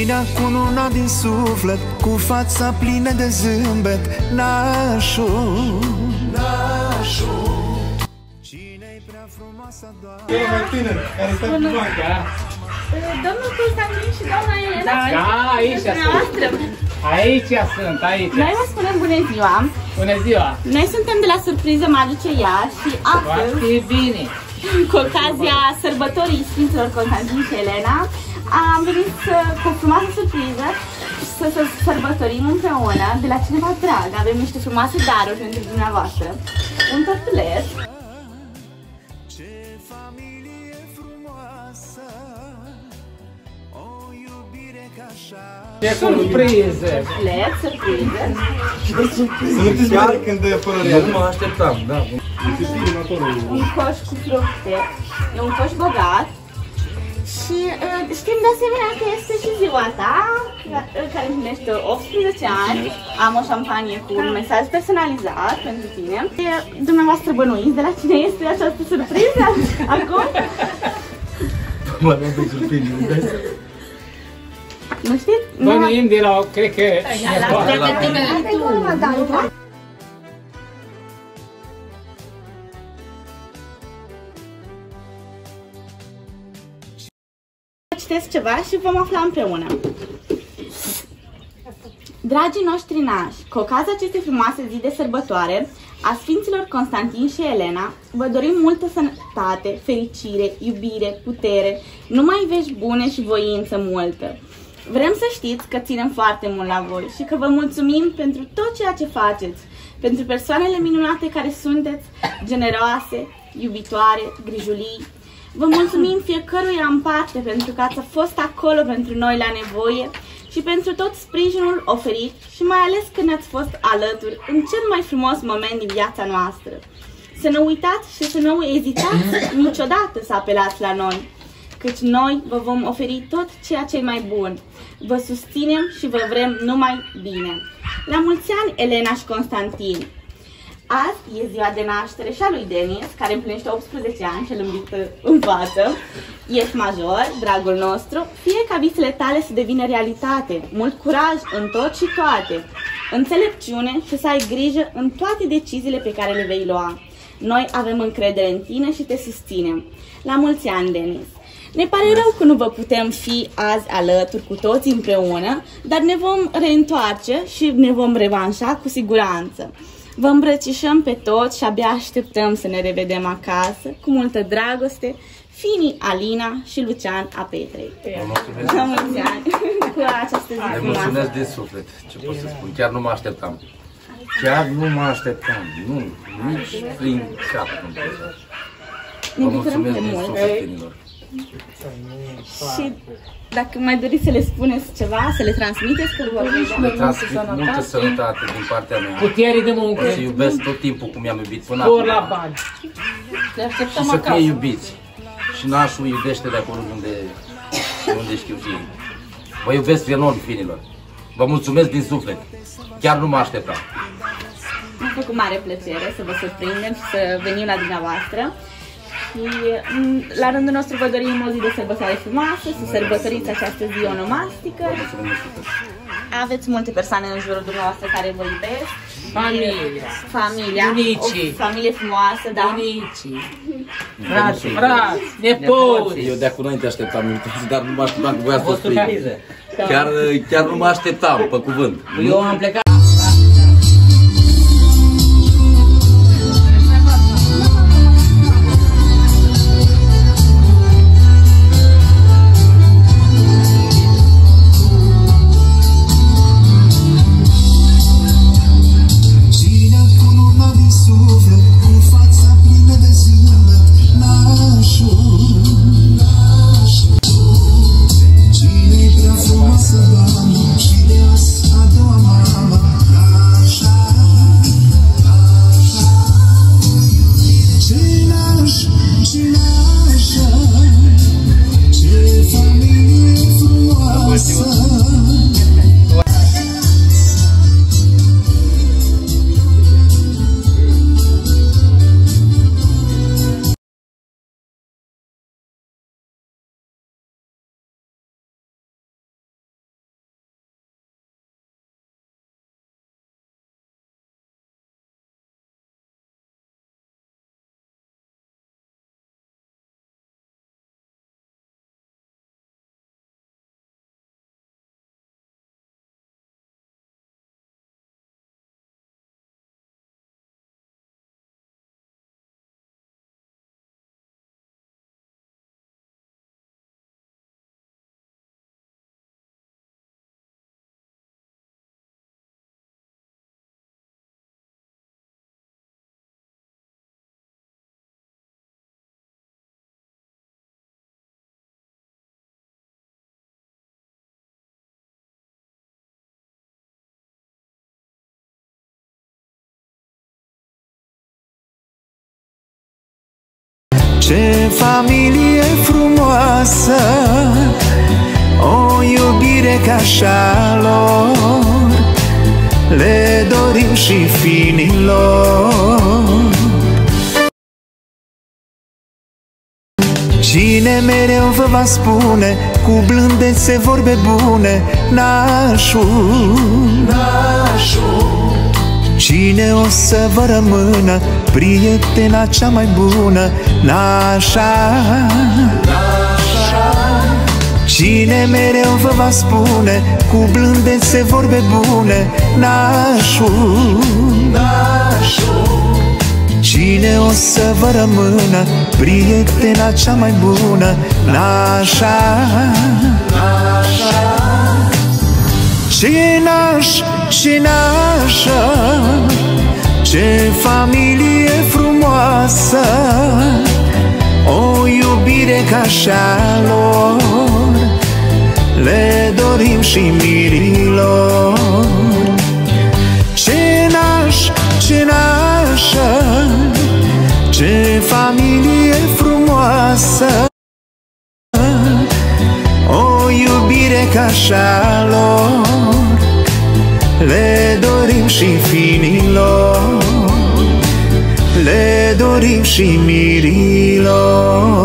Cine a cununat din suflet, cu fața plină de zâmbet, nașu, nașu. Cine-i prea frumoasă, Doamne? E mai tânăr, care stă cu banca. Domnul Constantin și doamna Elena. Da, aici sunt. Aici sunt, aici. Noi vă spunem bună ziua. Bună ziua. Noi suntem de la Surpriză Magice Iași și astăzi, foarte bine, cu ocazia sărbătorii Sfinților Constantin și Elena, am venit cu o frumoasă surpriză să sărbătorim împreună de la cineva drag. Avem niște frumoase daruri pentru dumneavoastră. Un tortuleț. Ce familie frumoasă, o iubire ca așa. ce surpriză. Surpriză. Sunteți mari când e părăria. Nu mă așteptam, da. Un coș cu fructe. E un coș bogat. Și știm de asemenea că este și ziua ta, care împlinește 18 ani. Am o șampanie cu un mesaj personalizat pentru tine. Dumneavoastră bănuiți de la cine este această surpriză? Acum? Mă rog de surprindere. Nu știți? Bănuim de la, cred că... Citesc ceva și vom afla împreună. Dragii noștri nași, cu ocazia acestei frumoase zi de sărbătoare a Sfinților Constantin și Elena, vă dorim multă sănătate, fericire, iubire, putere, numai vești bune și voință multă. Vrem să știți că ținem foarte mult la voi și că vă mulțumim pentru tot ceea ce faceți, pentru persoanele minunate care sunteți, generoase, iubitoare, grijulii. Vă mulțumim fiecăruia în parte pentru că ați fost acolo pentru noi la nevoie și pentru tot sprijinul oferit și mai ales când ați fost alături în cel mai frumos moment din viața noastră. Să nu uitați și să nu ezitați niciodată să apelați la noi, căci noi vă vom oferi tot ceea ce e mai bun. Vă susținem și vă vrem numai bine. La mulți ani, Elena și Constantin! Azi e ziua de naștere și a lui Denis, care împlinește 18 ani și îl invită în față. Ești major, dragul nostru, fie ca visele tale să devină realitate, mult curaj în tot și toate, înțelepciune și să ai grijă în toate deciziile pe care le vei lua. Noi avem încredere în tine și te susținem. La mulți ani, Denis! Ne pare rău că nu vă putem fi azi alături cu toți împreună, dar ne vom reîntoarce și ne vom revanșa cu siguranță. Vă îmbrățișăm pe toți și abia așteptăm să ne revedem acasă, cu multă dragoste, Fini, Alina și Lucian a Petrei. La mulți ani cu această zi frumoasă. Le mulțumesc din suflet, ce pot să spun, chiar nu mă așteptam. Chiar nu mă așteptam, nu, nici prin cap nu pot să. Vă mulțumesc din suflet, finilor. Și dacă mai doriți să le spuneți ceva, să le transmiteți, că vă Le transmit multă sănătate din partea mea. Putere de muncă. Și iubesc tot timpul cum i-am iubit până Spor acum. la bani. le așteptăm Și să acasă. fie iubiți. Și nașul iubește de acolo unde știu fie. Vă iubesc enorm, finilor. Vă mulțumesc din suflet. Chiar nu mă așteptam. Mi-a făcut mare plăcere să vă surprindem și să venim la dumneavoastră. Și la rândul nostru vă dorim o zi de sărbătoare frumoasă, să sărbătoriți această zi onomastică. Aveți multe persoane în jurul dumneavoastră care vă iubesc. Familia. Bunicii. O familie frumoasă, da. Bunicii. Frați, nepoți. Eu de acum înainte așteptam, dar nu mă așteptam că voia să o spui. Chiar nu mă așteptam, pe cuvânt. Eu am plecat. Cine-i prea frumoasă, Doamne, cine a doua mamă, ce familie frumoasă, o iubire ca așa lor, le dorim și fiinilor. Cine mereu vă va spune cu blândețe vorbe bune, nașul, nașul. Cine o să vă rămână prietena cea mai bună, nașa, nașa. Cine mereu vă va spune cu blândețe vorbe bune, nașul, nașul. Cine o să vă rămână prietena cea mai bună, nașa, nașa. Ce naș, ce nașa, ce familie frumoasă, o iubire ca așa lor, le dorim și mirilor. Ce naș, ce nașa, ce familie frumoasă, o iubire ca așa lor, le dorim și fiinilor, le dorim și mirilor.